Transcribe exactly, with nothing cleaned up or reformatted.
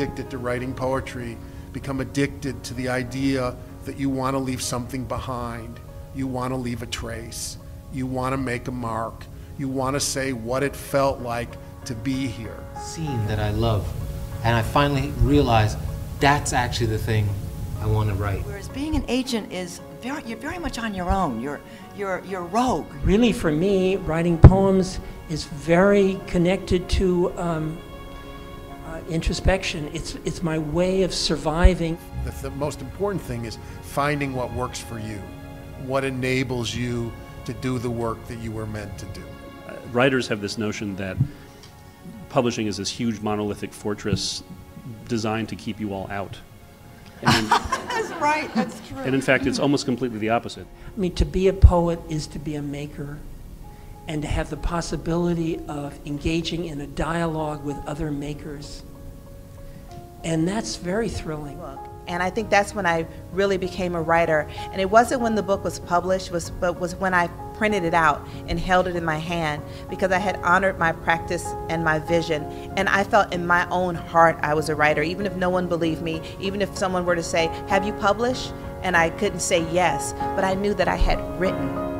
addicted to writing poetry become addicted to the idea that you want to leave something behind. You want to leave a trace. You want to make a mark. You want to say what it felt like to be here. Scene that I love, and I finally realized that's actually the thing I want to write. Whereas being an agent is very, you're very much on your own. You're, you're, you're rogue. Really, for me, writing poems is very connected to um, uh, introspection. It's, it's my way of surviving. The, the most important thing is finding what works for you, what enables you to do the work that you were meant to do. Uh, writers have this notion that publishing is this huge monolithic fortress designed to keep you all out. And in, That's right, that's true. And in fact, it's almost completely the opposite. I mean, to be a poet is to be a maker, and to have the possibility of engaging in a dialogue with other makers. And that's very thrilling. And I think that's when I really became a writer. And it wasn't when the book was published, was, but was when I printed it out and held it in my hand, because I had honored my practice and my vision. And I felt in my own heart I was a writer, even if no one believed me, even if someone were to say, have you published? And I couldn't say yes, but I knew that I had written.